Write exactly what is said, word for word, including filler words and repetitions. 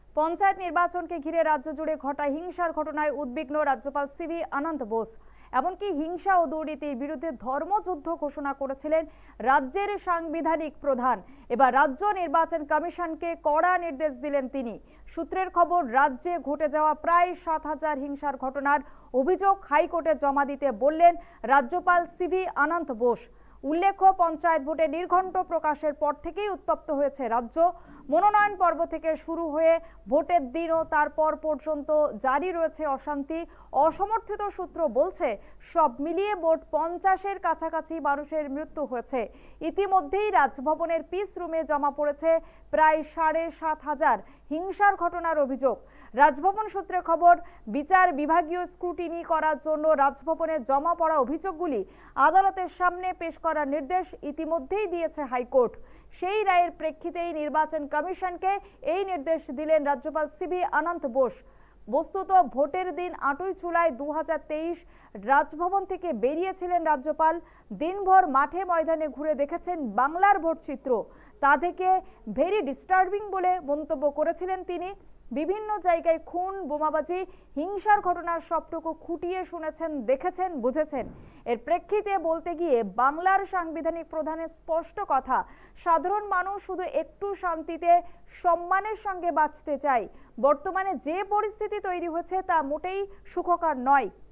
পঞ্চায়েত নির্বাচনকে ঘিরে রাজ্য জুড়ে ঘটা হিংসার ঘটনায় উদ্বিগ্ন রাজ্যপাল সিভি আনন্দ বোস। এমনকি হিংসা ও দুর্নীতির বিরুদ্ধে ধর্মযুদ্ধ ঘোষণা করেছিলেন রাজ্যের সাংবিধানিক প্রধান। এবার রাজ্য নির্বাচন কমিশনকে কড়া নির্দেশ দিলেন তিনি। সূত্রের খবর, রাজ্যে ঘটে যাওয়া প্রায় সাত হাজার হিংসার ঘটনার অভিযোগ হাইকোর্টে জমা দিতে বললেন রাজ্যপাল সিভি আনন্দ বোস। উল্লেখ্য, পঞ্চায়েত ভোটে নির্ঘণ্ট প্রকাশের পর থেকেই উত্তপ্ত হয়েছে রাজ্য। মনোনয়ন পর্ব থেকে শুরু হয়ে ভোটের দিন ও তারপর পর্যন্ত জারি রয়েছে অশান্তি। অসমর্থিত সূত্র বলছে, সব মিলিয়ে মোট পঞ্চাশের কাছাকাছি মানুষের মৃত্যু হয়েছে। ইতিমধ্যেই রাজভবনের পিস রুমে জমা পড়েছে প্রায় সাড়ে সাত হাজার হিংসার ঘটনার অভিযোগ। রাজভবন সূত্রে খবর, বিচার বিভাগীয় স্ক্রুটিনি করার জন্য রাজভবনে জমা পড়া অভিযোগগুলি আদালতের সামনে পেশ করার নির্দেশ ইতিমধ্যেই দিয়েছে হাইকোর্ট। সেই রায়ের প্রেক্ষিতেই নির্বাচন কমিশনকে এই নির্দেশ দিলেন রাজ্যপাল সিভি আনন্দ বোস। বস্তুত ভোটের দিন আটই জুলাই দু হাজার তেইশ রাজভবন থেকে বেরিয়েছিলেন রাজ্যপাল। দিনভর মাঠে ময়দানে ঘুরে দেখেছেন বাংলার ভোট চিত্র। তা থেকে ভেরি ডিস্টার্বিং বলে মন্তব্য করেছিলেন তিনি। বিভিন্ন জায়গায় খুন, বোমাবাজি, হিংসার ঘটনার সবটুকু খুঁটিয়ে শুনেছেন, দেখেছেন, বুঝেছেন। এর প্রেক্ষিতে বলতে গিয়ে বাংলার সাংবিধানিক প্রধানের স্পষ্ট কথা, সাধারণ মানুষ শুধু একটু শান্তিতে সম্মানের সঙ্গে বাঁচতে চায়। বর্তমানে যে পরিস্থিতি তৈরি হয়েছে তা মোটেই সুখকর নয়।